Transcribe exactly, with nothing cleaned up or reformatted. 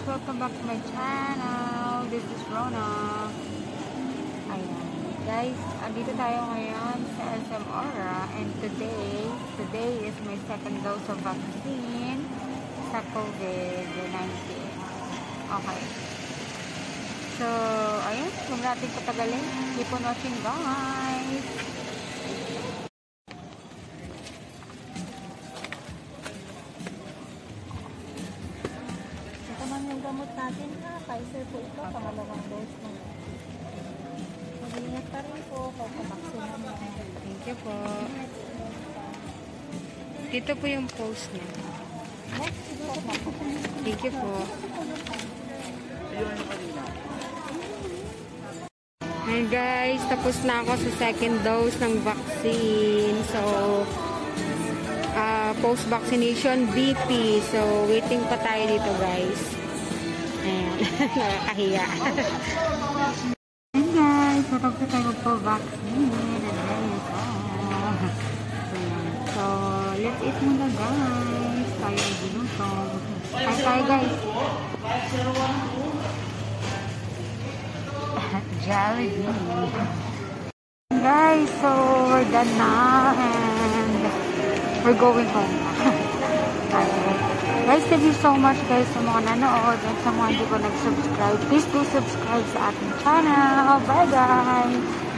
Welcome back to my channel. This is Rona. Ayan. Guys, andito tayo ngayon sa S M Aura. And today, today is my second dose of vaccine sa COVID nineteen. Okay. So, ayun. Huwag natin patagalin. Keep on watching, guys. Yung gamot natin ha, Pfizer po ito, pangalawang dose na. Mag-ingat pa rin po, pagpapaksin mo. Thank you po. Dito po yung post niya. Thank you po. And guys, tapos na ako sa second dose ng vaccine. So, uh, post-vaccination B P. So, waiting pa tayo dito, guys. Ayan. Nakakahiya. And guys, matapos na tayo magpo-vaccine. And there you go. Ayan. So, let's eat muna, guys. Tayo ay ginutong. Hi, tayo, guys. Jollibee. Guys, so we're done now. And we're going home. Guys, thank you so much guys sa mga nanood at sa mga hindi ko nag-subscribe. Please do subscribe sa ating channel. Bye guys!